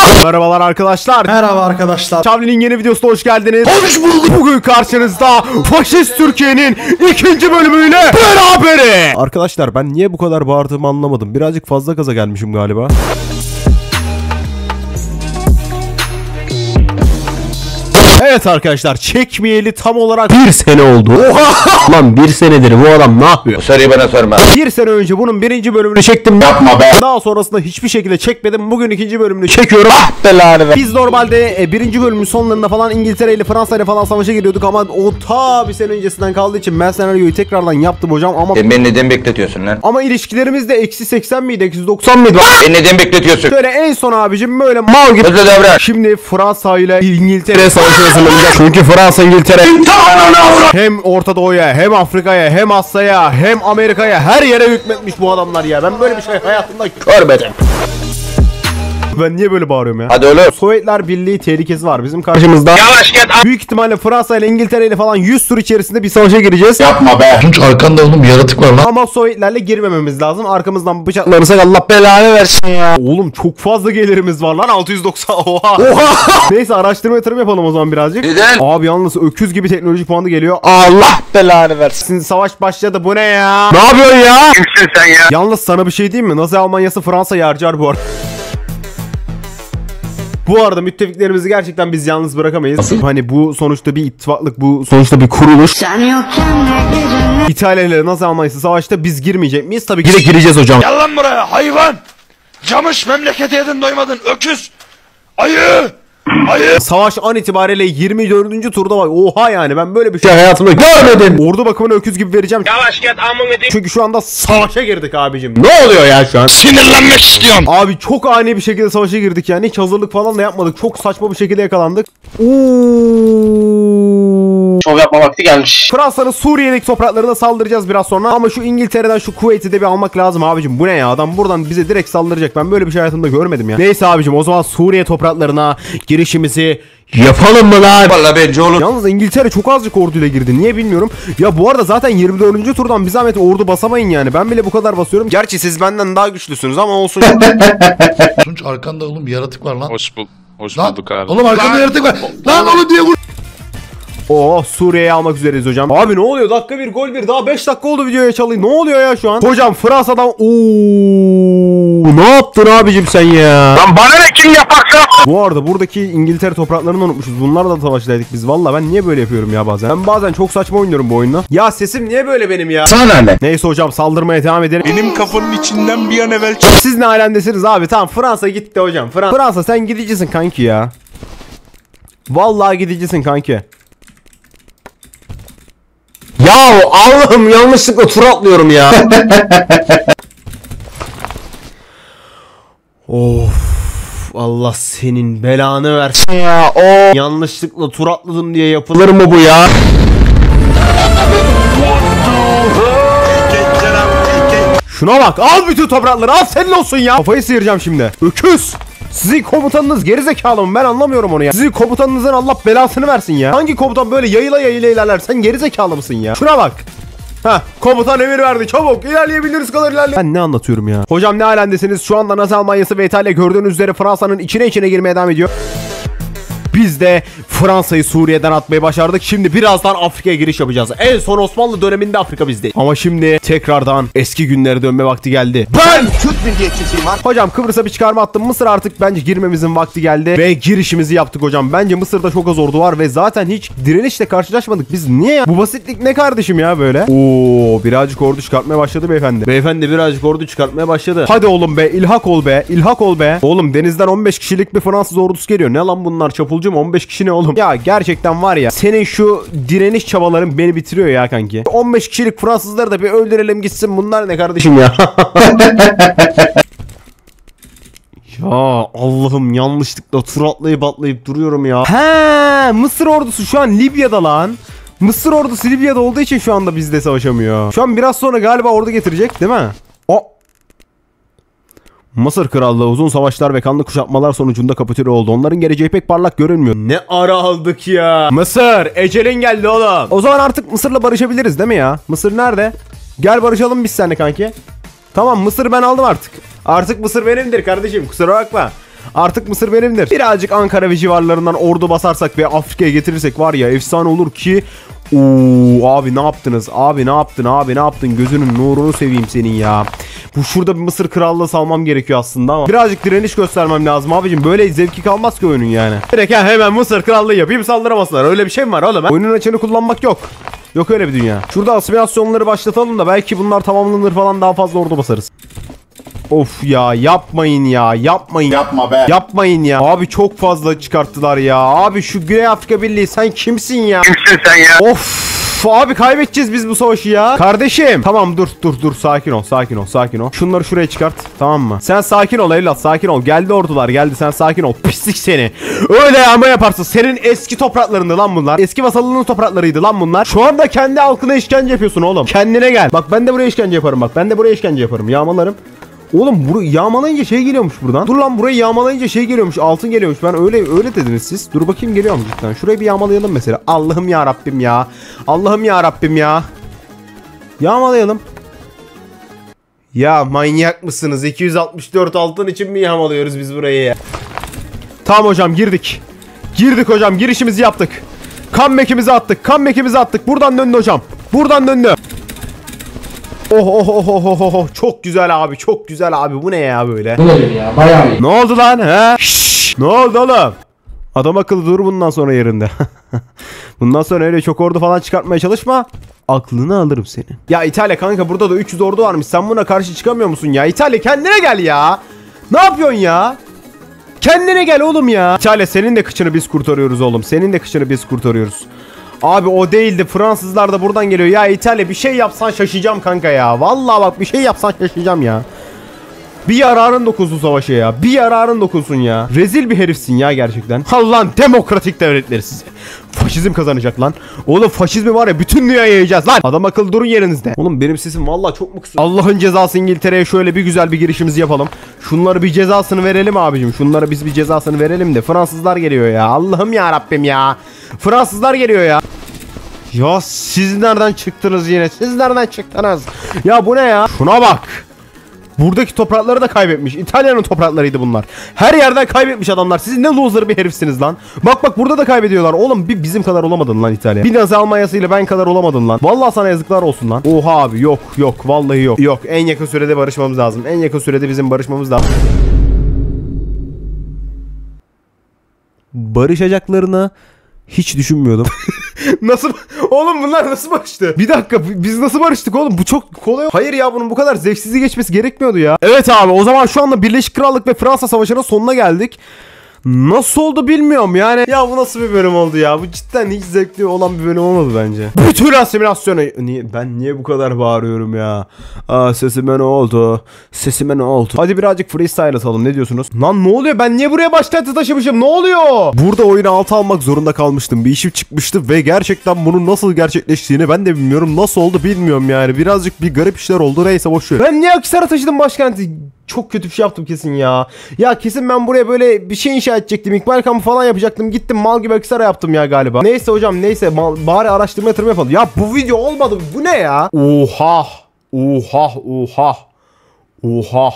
Merhabalar arkadaşlar. Merhaba arkadaşlar. Şavli'nin yeni videosuna hoş geldiniz. Hoş bulduk. Bugün karşınızda Faşist Türkiye'nin ikinci bölümüyle beraberiz. Arkadaşlar ben niye bu kadar bağırdığımı anlamadım. Birazcık fazla gaza gelmişim galiba. Evet arkadaşlar, çekmeyeli tam olarak 1 sene oldu. Oha! Lan 1 senedir bu adam ne yapıyor? Bu soruyu bana sorma. 1 sene önce bunun birinci bölümünü çektim. Yapma be. Daha sonrasında hiçbir şekilde çekmedim. Bugün ikinci bölümünü çekiyorum. Ah belanı be. Biz normalde birinci bölümün sonlarında falan İngiltere ile Fransa ile falan savaşa giriyorduk ama o ta bir sene öncesinden kaldığı için ben senaryoyu tekrardan yaptım hocam ama... Beni neden bekletiyorsun lan? Ama ilişkilerimiz de -80 miydi, -90 mıydı? Beni neden bekletiyorsun? Şöyle en son abicim böyle mal gibi. Hızlı davran. Şimdi Fransa ile İngiltere savaşı hazırlanacak. Çünkü Fransa İngiltere hem Orta Doğu'ya hem Afrika'ya hem Asya'ya hem Amerika'ya her yere hükmetmiş bu adamlar ya. Ben böyle bir şey hayatımda görmedim. Ben niye böyle bağırıyorum ya? Hadi oğlum. Sovyetler Birliği tehlikesi var bizim karşımızda. Yavaş git. Büyük ihtimalle Fransa ile İngiltere ile falan 100 tur içerisinde bir savaşa gireceğiz. Yapma be. Tunç arkanda oğlum bir yaratık var lan. Ama Sovyetlerle girmememiz lazım. Arkamızdan bıçaklarsak Allah belanı versin ya. Oğlum çok fazla gelirimiz var lan, 690. Oha. Neyse araştırma yatırım yapalım o zaman birazcık. Neden? Abi yalnız öküz gibi teknoloji puanı geliyor. Allah belanı versin. Şimdi savaş başladı, bu ne ya? Ne yapıyorsun ya? Kimsin sen ya? Yalnız sana bir şey diyeyim mi? Nazi Almanyası Fransa'yı harcar bu arada. Bu arada müttefiklerimizi gerçekten biz yalnız bırakamayız. Nasıl? Hani bu sonuçta bir ittifaklık, bu sonuçta bir kuruluş. İtalya ile Nazi Almanyası savaşta biz girmeyecek miyiz? Tabii ki de gireceğiz hocam. Gel lan buraya hayvan! Camış memleketi yedin doymadın öküz! Ayı! Ayı! Savaş an itibariyle 24. turda var. Oha, yani ben böyle bir şey hayatımda görmedim. Ordu bakımına öküz gibi vereceğim. Yavaş git amına edeyim. Çünkü şu anda savaşa girdik abicim. Ne oluyor ya şu an? Sinirlenmek istiyorum. Abi çok ani bir şekilde savaşa girdik yani. Hiç hazırlık falan da yapmadık. Çok saçma bir şekilde yakalandık. Şov yapma vakti gelmiş. Fransa'nın Suriye'deki topraklarına saldıracağız biraz sonra. Ama şu İngiltere'den şu Kuveyt'i de bir almak lazım abicim. Bu ne ya? Adam buradan bize direkt saldıracak. Ben böyle bir şey hayatımda görmedim ya. Neyse abicim, o zaman Suriye topraklarına girişimizi yapalım mı lan? Vallahi bence olur. Yalnız İngiltere çok azıcık orduyla girdi. Niye bilmiyorum. Ya bu arada zaten 24. turdan bir zahmet ordu basamayın yani. Ben bile bu kadar basıyorum. Gerçi siz benden daha güçlüsünüz ama olsun. Tunç arkanda oğlum bir yaratık var lan. Hoş Lan bulduk abi. oğlum arkanda yaratık var. Lan oğlum diye vur. Oh, Suriye'yi almak üzereyiz hocam. Abi ne oluyor? Dakika bir gol bir. Daha 5 dakika oldu videoya çalayım. Ne oluyor ya şu an? Hocam Fransa'dan ne yaptın abicim sen ya? Lan bana ne kim yaparsa? Bu arada buradaki İngiltere topraklarını unutmuşuz. Bunlarla da savaştaydık biz. Valla ben niye böyle yapıyorum ya bazen? Ben bazen çok saçma oynuyorum bu oyunda. Ya sesim niye böyle benim ya? Sana ne? Neyse hocam, saldırmaya devam edelim. Benim kafanın içinden bir an evvel Siz ne alemdesiniz abi? Tamam, Fransa gitti hocam. Fransa sen gidicisin kanki ya. Vallahi gidicisin kanki. Ya Allah'ım, yanlışlıkla tur atlıyorum ya. Of, Allah senin belanı versin ya. O yanlışlıkla tur atladım diye yapılır mı bu ya? Şuna bak, al bütün toprakları, al senin olsun ya. Kafayı sıyıracağım şimdi. Öküz. Sizin komutanınız gerizekalı mı? Ben anlamıyorum onu ya. Sizin komutanınızın Allah belasını versin ya. Hangi komutan böyle yayıla yayıla ilerler? Sen gerizekalı mısın ya? Şuna bak. Heh, komutan emir verdi. Çabuk ilerleyebiliriz kadar ilerle. Ben ne anlatıyorum ya? Hocam ne alemdesiniz? Şu anda Nazi Almanyası ve İtalya gördüğünüz üzere Fransa'nın içine girmeye devam ediyor. Biz de Fransa'yı Suriye'den atmayı başardık. Şimdi birazdan Afrika'ya giriş yapacağız. En son Osmanlı döneminde Afrika bizde. Ama şimdi tekrardan eski günlere dönme vakti geldi. Ben Türk milliyetçisiyim lan. Hocam Kıbrıs'a bir çıkarma attım. Mısır artık bence girmemizin vakti geldi. Ve girişimizi yaptık hocam. Bence Mısır'da çok az ordu var ve zaten hiç direnişle karşılaşmadık. Biz niye ya? Bu basitlik ne kardeşim ya böyle? Oo, birazcık ordu çıkartmaya başladı beyefendi. Beyefendi birazcık ordu çıkartmaya başladı. Hadi oğlum be, ilhak ol be, ilhak ol be. Oğlum denizden 15 kişilik bir Fransız ordusu geliyor. Ne lan bunlar, çapulcu mu? 15 kişi ne oğlum? Ya gerçekten var ya, senin şu direniş çabaların beni bitiriyor ya kanki. 15 kişilik Fransızları da bir öldürelim gitsin, bunlar ne kardeşim ya? Ya Allah'ım, yanlışlıkla tur atlayıp duruyorum ya. He, Mısır ordusu şu an Libya'da lan. Mısır ordusu Libya'da olduğu için şu anda bizde savaşamıyor. Şu an biraz sonra galiba ordu getirecek değil mi? O. Mısır Krallığı uzun savaşlar ve kanlı kuşatmalar sonucunda kapitüle oldu. Onların geleceği pek parlak görünmüyor. Ne ara aldık ya. Mısır, ecelin geldi oğlum. O zaman artık Mısır'la barışabiliriz değil mi ya? Mısır nerede? Gel barışalım biz seninle kanki. Tamam, Mısır ben aldım artık. Artık Mısır benimdir kardeşim, kusura bakma. Artık Mısır benimdir. Birazcık Ankara ve civarlarından ordu basarsak ve Afrika'ya getirirsek var ya efsane olur ki. Oo abi ne yaptınız? Abi ne yaptın? Abi ne yaptın? Gözünün nurunu seveyim senin ya. Bu şurada bir Mısır krallığı salmam gerekiyor aslında ama birazcık direniş göstermem lazım abicim. Böyle zevki kalmaz ki oyunun yani. Direkt hemen Mısır krallığı yapayım saldıramasınlar. Öyle bir şey mi var oğlum? Oyunun açığını kullanmak yok. Yok öyle bir dünya. Şurada asimilasyonları başlatalım da belki bunlar tamamlanır falan daha fazla ordu basarız. Of ya yapmayın ya yapmayın. Yapma be. Yapmayın ya. Abi çok fazla çıkarttılar ya. Abi şu Güney Afrika Birliği sen kimsin ya? Kimsin sen ya? Of abi kaybedeceğiz biz bu savaşı ya. Kardeşim. Tamam dur sakin ol. Şunları şuraya çıkart tamam mı? Sen sakin ol evlat sakin ol. Geldi ordular geldi sen sakin ol. Pislik seni. Öyle yağma yaparsın. Senin eski topraklarında lan bunlar. Eski vasallığının topraklarıydı lan bunlar. Şu anda kendi halkına işkence yapıyorsun oğlum. Kendine gel. Bak ben de buraya işkence yaparım bak. Ben de buraya işkence yaparım. Yağmalarım. Oğlum burayı yağmalayınca şey geliyormuş buradan. Dur lan burayı yağmalayınca şey geliyormuş. Altın geliyormuş. Ben öyle dediniz siz. Dur bakayım geliyor mu cidden? Şurayı bir yağmalayalım mesela. Allah'ım ya Rabbim ya. Allah'ım ya Rabbim ya. Yağmalayalım. Ya manyak mısınız? 264 altın için mi yağmalıyoruz biz burayı ya? Tamam hocam girdik. Girdik hocam. Girişimizi yaptık. Comeback'imizi attık. Buradan döndü hocam. Buradan döndü. Oh. Çok güzel abi. Çok güzel abi. Bu ne ya böyle? Bu nedir ya? Bayağı iyi. Ne oldu lan he? Şşş, ne oldu oğlum? Adam akıllı dur bundan sonra yerinde. Bundan sonra öyle çok ordu falan çıkartmaya çalışma. Aklını alırım senin. Ya İtalya kanka burada da 300 ordu varmış. Sen buna karşı çıkamıyor musun ya? İtalya kendine gel ya. Ne yapıyorsun ya? Kendine gel oğlum ya. İtalya senin de kıçını biz kurtarıyoruz oğlum. Senin de kıçını biz kurtarıyoruz. Abi o değildi. Fransızlar da buradan geliyor. Ya İtalya bir şey yapsan şaşacağım kanka ya. Vallahi bak bir şey yapsan şaşacağım ya. Bir yararın dokunsun savaşa ya. Bir yararın dokunsun ya. Rezil bir herifsin ya gerçekten. Allah'ın demokratik devletleri size. Faşizm kazanacak lan. Oğlum faşizmi var ya bütün dünyaya yayacağız lan. Adam akıllı durun yerinizde. Oğlum benim sesim vallahi çok mu kısıyor? Allah'ın cezası İngiltere'ye şöyle bir güzel bir girişimizi yapalım. Şunları bir cezasını verelim abicim. Şunlara biz bir cezasını verelim de. Fransızlar geliyor ya. Allah'ım ya Rabbim ya. Fransızlar geliyor ya. Ya siz nereden çıktınız yine? Siz nereden çıktınız? Ya bu ne ya? Şuna bak. Buradaki toprakları da kaybetmiş. İtalya'nın topraklarıydı bunlar. Her yerden kaybetmiş adamlar. Siz ne loser bir herifsiniz lan. Bak burada da kaybediyorlar. Oğlum bir bizim kadar olamadın lan İtalya. Bir Nazi Almanya'sıyla ben kadar olamadın lan. Vallahi sana yazıklar olsun lan. Oha abi yok vallahi yok. Yok en yakın sürede barışmamız lazım. En yakın sürede bizim barışmamız lazım. Barışacaklarını hiç düşünmüyordum. Nasıl? Oğlum bunlar nasıl barıştı? Bir dakika biz nasıl barıştık oğlum? Bu çok kolay. Hayır ya bunun bu kadar zevksizliği geçmesi gerekmiyordu ya. Evet abi o zaman şu anda Birleşik Krallık ve Fransa Savaşı'nın sonuna geldik. Nasıl oldu bilmiyorum yani. Ya bu nasıl bir bölüm oldu ya? Bu cidden hiç zevkli olan bir bölüm olmadı bence. Bütün asimilasyonu... Ben niye bu kadar bağırıyorum ya? Sesime ne oldu? Sesime ne oldu? Hadi birazcık freestyle atalım ne diyorsunuz? Lan ne oluyor? Ben niye buraya başkenti taşımışım? Ne oluyor? Burada oyunu altı almak zorunda kalmıştım. Bir işim çıkmıştı ve gerçekten bunun nasıl gerçekleştiğini ben de bilmiyorum. Nasıl oldu bilmiyorum yani. Birazcık bir garip işler oldu. Neyse boşver. Ben niye Akhisar'a taşıdım başkenti? Çok kötü bir şey yaptım kesin ya. Ya kesin ben buraya böyle bir şey inşa edecektim. İkbal kampı falan yapacaktım. Gittim mal gibi Akhisar'a yaptım ya galiba. Neyse hocam neyse. Bari araştırma yatırım yapalım. Ya bu video olmadı. Bu ne ya? Oha.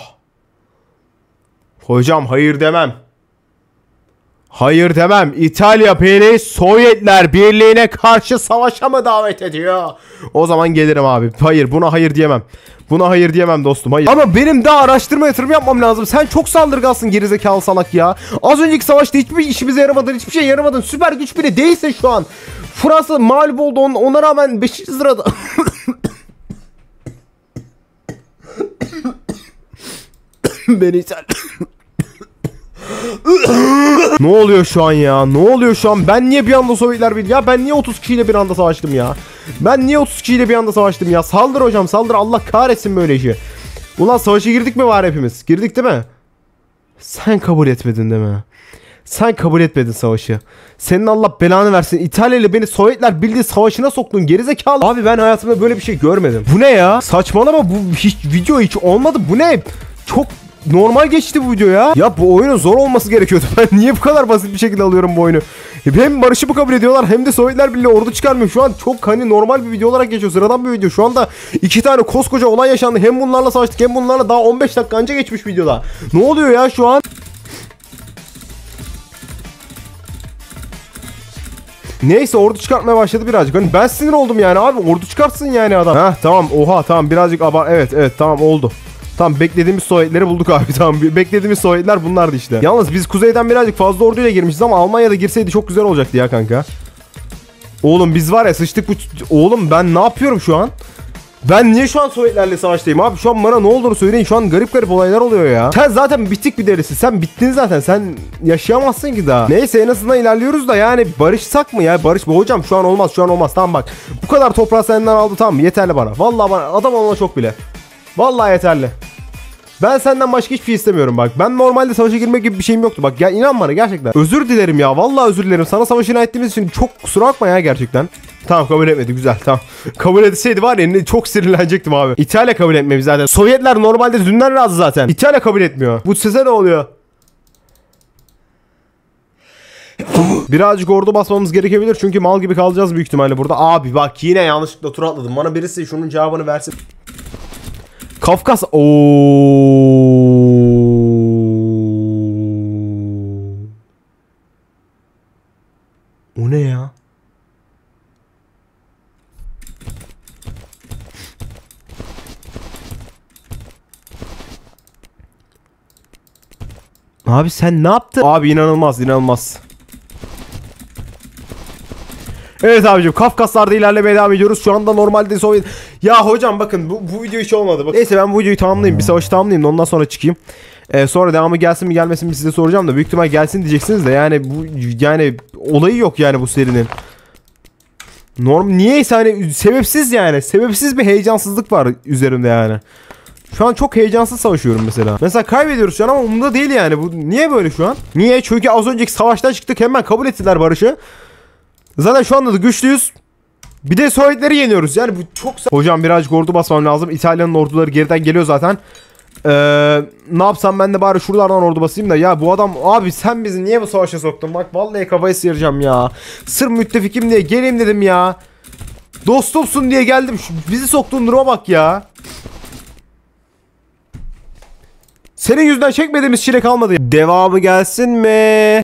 Hocam hayır demem. Hayır demem. İtalya beni Sovyetler Birliği'ne karşı savaşa mı davet ediyor? O zaman gelirim abi. Hayır buna hayır diyemem. Buna hayır diyemem dostum hayır. Ama benim daha araştırma yatırım yapmam lazım. Sen çok saldırgansın gerizekalı salak ya. Az önceki savaşta hiçbir işimize yaramadın. Hiçbir şey yaramadın. Süper güç bile değilse şu an. Fransa mağlup oldu. Ona rağmen 5. sırada. Beni İtalya. Ne oluyor şu an ya? Ne oluyor şu an? Ben niye bir anda Sovyetler Birliği? Ya ben niye 30 kişiyle bir anda savaştım ya? Ben niye 30 kişiyle bir anda savaştım ya? Saldır hocam saldır. Allah kahretsin böyle işi. Ulan savaşa girdik mi var hepimiz? Girdik değil mi? Sen kabul etmedin değil mi? Sen kabul etmedin savaşı. Senin Allah belanı versin. İtalya ile beni Sovyetler Birliği savaşına soktun gerizekalı. Abi ben hayatımda böyle bir şey görmedim. Bu ne ya? Saçmalama bu video hiç olmadı. Bu ne? Çok normal geçti bu video ya. Ya bu oyunun zor olması gerekiyordu. Ben niye bu kadar basit bir şekilde alıyorum bu oyunu? Hem barışı bu kabul ediyorlar hem de Sovyetler Birliği ordu çıkarmıyor. Şu an çok hani normal bir video olarak geçiyor. Sıradan bir video. Şu anda 2 tane koskoca olay yaşandı. Hem bunlarla savaştık hem bunlarla daha 15 dakika önce geçmiş videoda. Ne oluyor ya şu an? Neyse ordu çıkartmaya başladı birazcık. Hani ben sinir oldum yani abi. Ordu çıkartsın yani adam. Heh tamam oha tamam birazcık evet tamam oldu. Tamam beklediğimiz Sovyetleri bulduk abi tamam. Beklediğimiz Sovyetler bunlardı işte. Yalnız biz kuzeyden birazcık fazla orduyla girmişiz ama Almanya'da girseydi çok güzel olacaktı ya kanka. Oğlum biz var ya sıçtık bu... Oğlum ben ne yapıyorum şu an? Ben niye şu an Sovyetlerle savaştayım abi? Şu an bana ne olduğunu söyleyin. Şu an garip olaylar oluyor ya. Sen zaten bitik bir derisin. Sen bittin zaten. Sen yaşayamazsın ki daha. Neyse en azından ilerliyoruz da yani barışsak mı ya? Hocam şu an olmaz. Şu an olmaz. Tamam bak. Bu kadar toprağı senden aldı tamam mı? Yeterli bana. Vallahi bana adam olma çok bile. Vallahi yeterli. Ben senden başka hiçbir şey istemiyorum bak. Ben normalde savaşa girmek gibi bir şeyim yoktu. Bak ya inan bana gerçekten. Özür dilerim ya. Vallahi özür dilerim. Sana savaşını ettiğimiz için çok kusura bakma ya gerçekten. Tamam kabul etmedi güzel tamam. Kabul etseydi var ya çok sinirlenecektim abi. İtalya kabul etmiyor zaten. Sovyetler normalde dünden razı zaten. İtalya kabul etmiyor. Bu size ne oluyor? Birazcık ordu basmamız gerekebilir çünkü mal gibi kalacağız büyük ihtimalle burada. Abi bak yine yanlışlıkla tur atladım. Bana birisi şunun cevabını versin. Kafkas. O ne ya? Abi sen ne yaptın? Abi inanılmaz. Evet abicim Kafkaslar'da ilerlemeye devam ediyoruz. Şu anda normalde Sovyet... Ya hocam bakın bu video hiç olmadı. Bak. Neyse ben bu videoyu tamamlayayım. Bir savaşı tamamlayayım da ondan sonra çıkayım. Sonra devamı gelsin mi gelmesin mi size soracağım da büyük ihtimal gelsin diyeceksiniz de yani olayı yok yani bu serinin. Niyeyse hani sebepsiz bir heyecansızlık var üzerimde yani. Şu an çok heyecansız savaşıyorum mesela. Mesela kaybediyoruz şu an ama umurumda değil yani. Bu niye böyle şu an? Niye? Çünkü az önceki savaştan çıktık hemen kabul ettiler barışı. Zaten şu anda da güçlüyüz. Bir de Sovyetleri yeniyoruz. Yani bu çok... Hocam birazcık ordu basmam lazım. İtalya'nın orduları geriden geliyor zaten. Ne yapsam ben de bari şuralardan ordu basayım da. Ya bu adam... Abi sen bizi niye bu savaşa soktun? Bak vallahi kafayı sıyıracağım ya. Sırf müttefikim diye geleyim dedim ya. Dostumsun diye geldim. Bizi soktuğun duruma bak ya. Senin yüzünden çekmediğimiz çile kalmadı. Devamı gelsin mi?